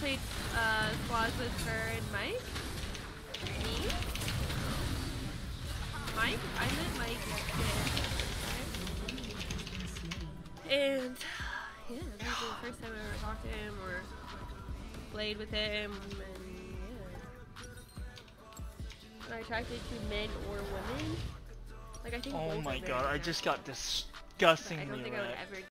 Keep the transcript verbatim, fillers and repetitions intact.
played uh, squads with her and Mike. Me? Mike? I met Mike yesterday. And yeah, that was the first time I ever talked to him or played with him. And yeah. Am I attracted to men or women? Like I think Oh both my are very god, I just got attractive. disgustingly I don't think I would wrecked. ever